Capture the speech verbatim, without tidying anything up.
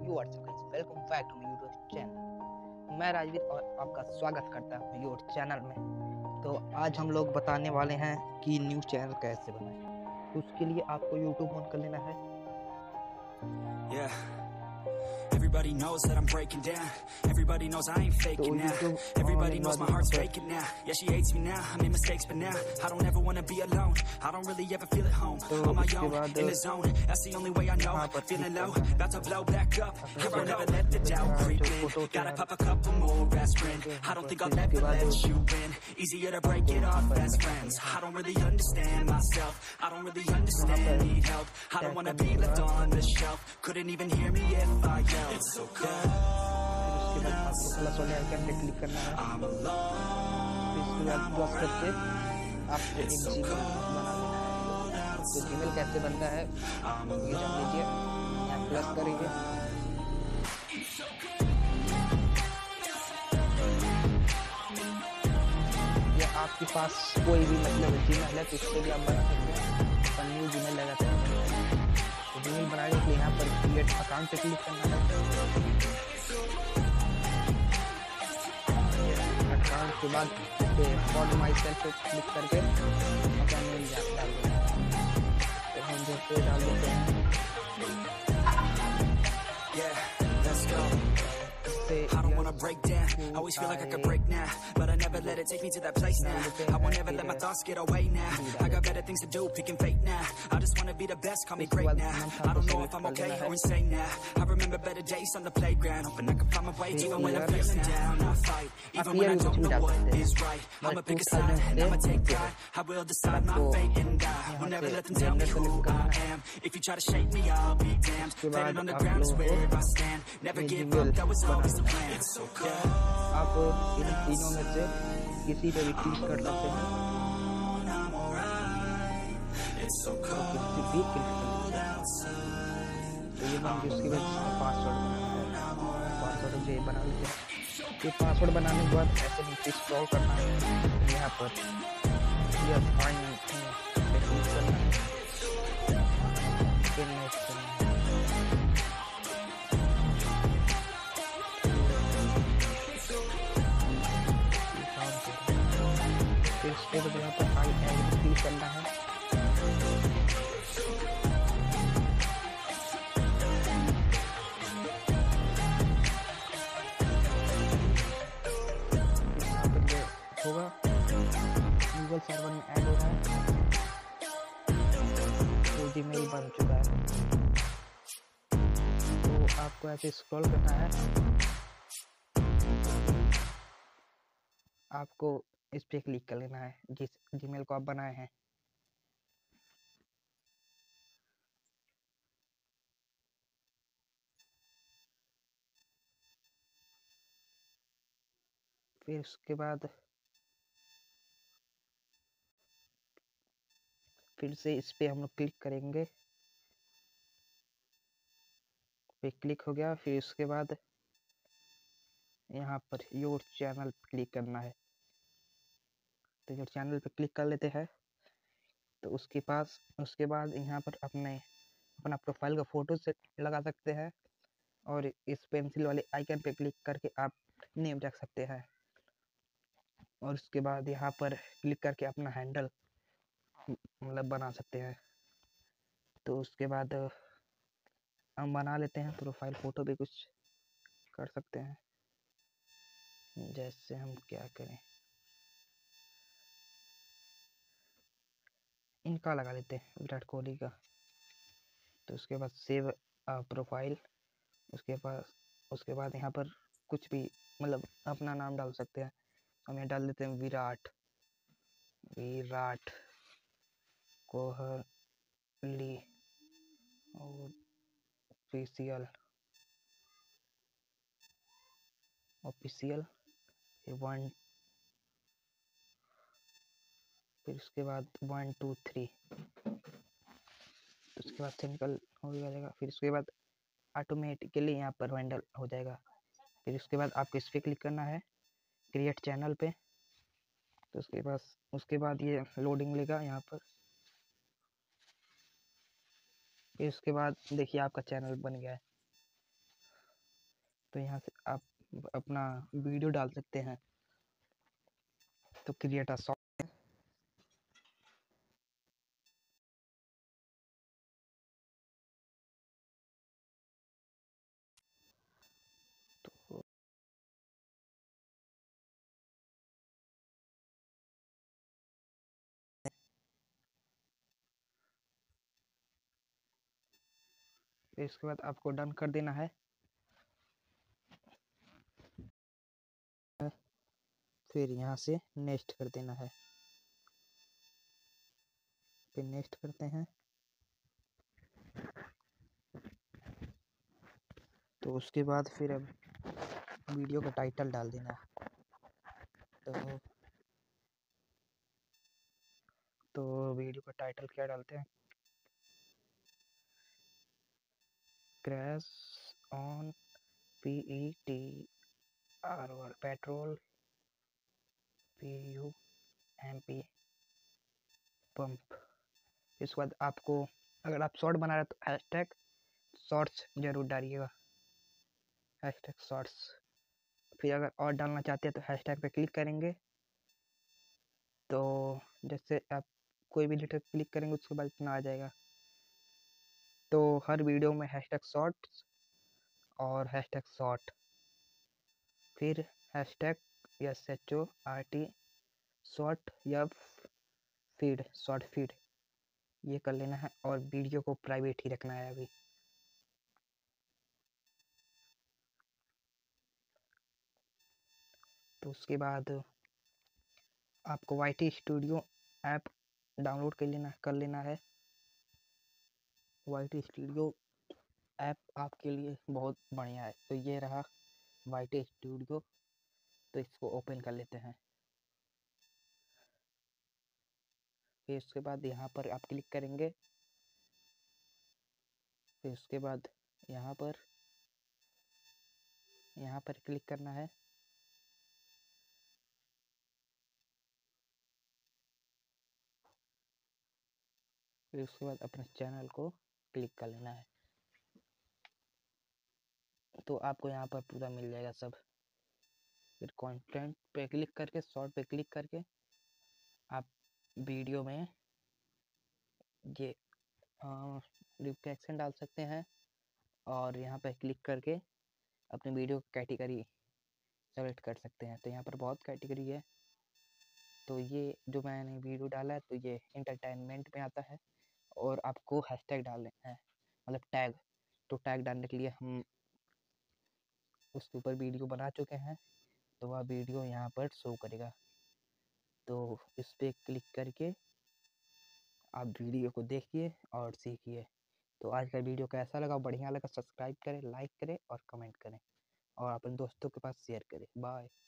Welcome back to my YouTube channel. मैं राजवीर और आपका स्वागत करता हूँ यूट्यूब चैनल में। तो आज हम लोग बताने वाले हैं कि न्यूज़ चैनल कैसे बनाएं। तो उसके लिए आपको यूट्यूब ऑन कर लेना है। Yeah. Everybody knows that I'm breaking down. Everybody knows I ain't faking now. Everybody knows my heart's faking now. Yeah, she hates me now. I made mistakes, but now I don't ever wanna be alone. I don't really ever feel at home. On my own, in the zone. That's the only way I know. Feeling low, about to blow back up. I won't ever let the doubt creep in. Gotta pop a couple more aspirin. I don't think I'll ever let you in. Easier to break it off best friends. I don't really understand myself. I don't really understand, need help. I don't wanna be left on the shelf. Couldn't even hear me if I yelled. It's so cold outside. Click करना है। I'm alone इसके बाद plus करके आपको एक Gmail बना लेना है। तो जीमेल कैसे बनता है ये जान लीजिए। यहाँ प्लस करेंगे, या आपके पास कोई भी मतलब जीमेल है तो इससे भी आप बना सकते हैं। पर न्यू जीमेल लगाते हैं तो जीमेल बनाने के लिए यहाँ पर क्रिएट अकाउंट पे क्लिक करना है। अकाउंट के बाद फॉलो माई सेल्फ पे क्लिक करके अपना मेल डाल देना है। तो हम जैसे डाल देते हैं I don't wanna break down. Always feel like I could break now, but I never let it take me to that place now. I won't ever let my thoughts get away now. I got better things to do, picking fate now. I just wanna be the best, call me great now. I don't know if I'm okay or insane now. I remember better days on the playground, hoping I could find my way even when I'm feeling down. I fight, even when I don't know what is right. I'ma pick a side and I'ma take pride. I will decide my fate and die. Will never let them tell me who I am. If you try to shake me, I'll be damned. Planet on the ground is where I stand. Never give up, that was always the plan. It's so cold. आप इन तीनों में से किसी पे भी click कर सकते हैं। It's so cold. किसी भी क्लिक कर सकते हैं। तो ये बन गई, उसके बाद पासवर्ड बनाना है। पासवर्ड जो ये बना लेते हैं। ये पासवर्ड बनाने के बाद ऐसे नीचे स्क्रॉल करना है। यहाँ पर ये फाइन पे क्लिक करना है। फिर नेक्स्ट करना है। फिर इसके बाद यहाँ पर आई एग्री क्लिक करना है। होगा गूगल सर्वर में ऐड हो रहा है। तो जीमेल बन चुका है। तो आपको ऐसे स्क्रॉल करना है। आपको इस पे क्लिक कर लेना है जिस जीमेल को आप बनाए हैं। फिर उसके बाद फिर से इस पे हम लोग क्लिक करेंगे। पे क्लिक हो गया। फिर उसके बाद यहाँ पर योर चैनल क्लिक करना है। तो योर चैनल पे क्लिक कर लेते हैं। तो उसके पास उसके बाद यहाँ पर अपने अपना प्रोफाइल का फोटो से लगा सकते हैं और इस पेंसिल वाले आइकन पे क्लिक करके आप नेम रख सकते हैं। और उसके बाद यहाँ पर क्लिक करके अपना हैंडल मतलब बना सकते हैं। तो उसके बाद हम बना लेते हैं प्रोफाइल फोटो भी कुछ कर सकते हैं। जैसे हम क्या करें, इनका लगा लेते हैं विराट कोहली का। तो उसके बाद सेव प्रोफाइल। उसके पास उसके बाद यहाँ पर कुछ भी मतलब अपना नाम डाल सकते हैं। हम यहाँ डाल देते हैं विराट विराट कोहली और ऑफिशियल ऑफिशियल वन। फिर उसके बाद वन टू थ्री। उसके बाद सिंपल हो जाएगा। फिर उसके बाद ऑटोमेटिकली यहाँ पर हैंडल हो जाएगा। फिर उसके बाद आपको इस पर क्लिक करना है क्रिएट चैनल पे। तो उसके बाद उसके बाद ये लोडिंग लेगा यहाँ पर। फिर उसके बाद देखिए आपका चैनल बन गया है। तो यहाँ से आप अपना वीडियो डाल सकते हैं। तो क्रिएट अ शॉर्ट, तो इसके बाद आपको डन कर देना है। फिर यहाँ से नेक्स्ट कर देना है। फिर नेक्स्ट करते हैं। तो उसके बाद फिर अब वीडियो का टाइटल डाल देना है। तो तो वीडियो का टाइटल क्या डालते हैं? Crash on P E T R और petrol P U M P pump. इसके बाद आपको अगर आप शॉर्ट बना रहे तो हैशटैग शॉर्ट्स जरूर डालिएगा, हैशटैग शॉर्ट्स। फिर अगर और डालना चाहते हैं तो हैशटैग पे क्लिक करेंगे। तो जैसे आप कोई भी लेटर क्लिक करेंगे उसके बाद इतना आ जाएगा। तो हर वीडियो में हैशटैग शॉर्ट्स और हैशटैग शॉर्ट, फिर hashtag S H O R T short या फीड, शॉर्ट फीड ये कर लेना है। और वीडियो को प्राइवेट ही रखना है अभी। तो उसके बाद आपको Y T studio app download कर लेना कर लेना है। वाई टी स्टूडियो ऐप आपके लिए बहुत बढ़िया है। तो ये रहा वाई टी स्टूडियो। तो इसको ओपन कर लेते हैं। फिर उसके बाद यहाँ पर आप क्लिक करेंगे। फिर उसके बाद यहाँ पर यहाँ पर क्लिक करना है। फिर उसके बाद अपने चैनल को क्लिक कर लेना है। तो आपको यहाँ पर पूरा मिल जाएगा सब। फिर कंटेंट पे क्लिक करके, शॉर्ट पे क्लिक करके आप वीडियो में ये रिफ्लेक्शन डाल सकते हैं। और यहाँ पर क्लिक करके अपने वीडियो कैटेगरी सेलेक्ट कर सकते हैं। तो यहाँ पर बहुत कैटेगरी है। तो ये जो मैंने वीडियो डाला है तो ये इंटरटेनमेंट में आता है। और आपको हैशटैग डालने हैं, मतलब टैग। तो टैग डालने के लिए हम उसके ऊपर वीडियो बना चुके हैं। तो वह वीडियो यहाँ पर शो करेगा। तो इस पर क्लिक करके आप वीडियो को देखिए और सीखिए। तो आज का वीडियो कैसा लगा, बढ़िया लगा, सब्सक्राइब करें, लाइक करें और कमेंट करें और अपने दोस्तों के पास शेयर करें। बाय।